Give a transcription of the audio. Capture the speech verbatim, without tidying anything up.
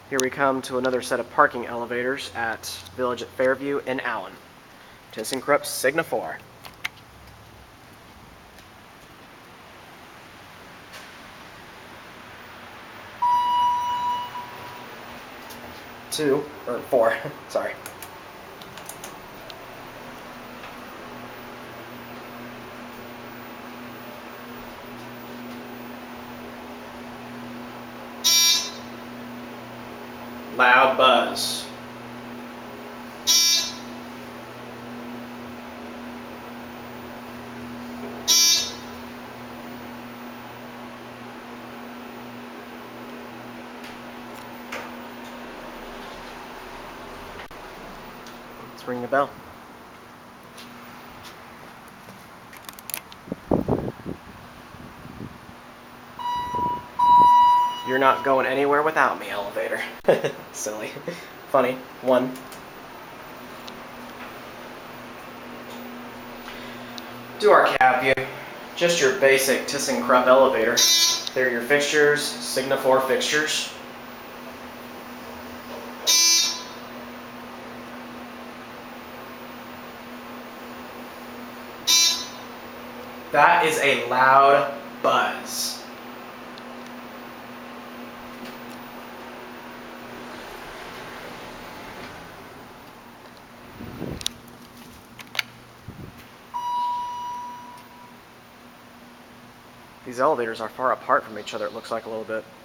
Here we come to another set of parking elevators at Village at Fairview in Allen. Thyssenkrupp Signa four. Two, or four, sorry. Loud buzz. Let's ring the bell. You're not going anywhere without me, elevator. Silly. Funny. One. Do our cap view. Just your basic Thyssenkrupp elevator. They're your fixtures, Signa four fixtures. That is a loud buzz. These elevators are far apart from each other, it looks like a little bit.